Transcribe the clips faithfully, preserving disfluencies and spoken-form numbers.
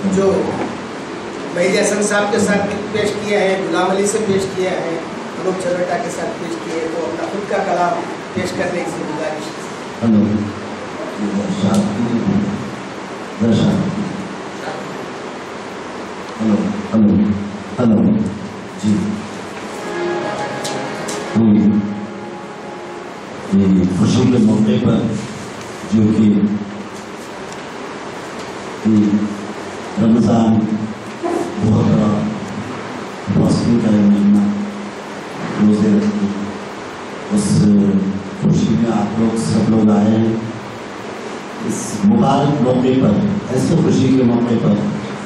जो मेहदी हसन साहब के साथ पेश किया है, गुलाम अली से पेश किया है, अनूप चरवटा के साथ पेश किया है, तो अपना खुद का कलाम पेश करने की गुजारिश। हेलो हेलो हेलो हेलो जी, ये खुशी के मौके पर जो कि रमज़ान बहुत बड़ा रोशनी का महीना रोज़े रखते, उस खुशी में आप लोग सब लोग आए हैं। इस मुबारक मौके पर, ऐसे खुशी के मौके पर,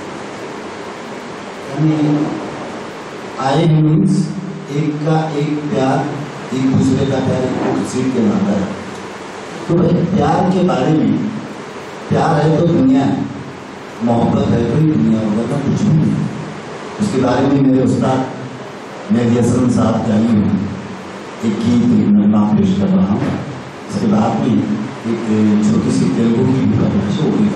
यानी आए मीन्स एक का एक प्यार, एक दूसरे का प्यार एक खुशी के नाता है। तो भाई प्यार के बारे में, प्यार है तो दुनिया है, मोहब्बत है तो ही दुनिया होगा, ना कुछ भी नहीं। उसके बारे में मेरे उस्ताद मेहदी हसन साहब जानी हुई एक गीत मैं नाम पेश कर रहा हूँ। इसके बाद में एक छोटी सी तेलुगु की भी परिभाषा होगी।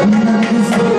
जन्नत से